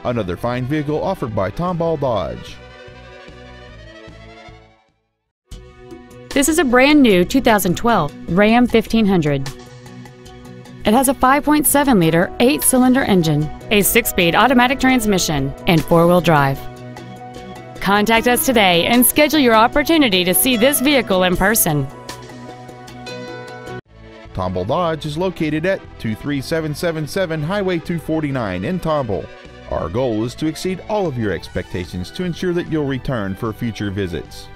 Another fine vehicle offered by Tomball Dodge. This is a brand new 2012 Ram 1500. It has a 5.7-liter 8-cylinder engine, a 6-speed automatic transmission, and 4-wheel drive. Contact us today and schedule your opportunity to see this vehicle in person. Tomball Dodge is located at 23777 Highway 249 in Tomball. Our goal is to exceed all of your expectations to ensure that you'll return for future visits.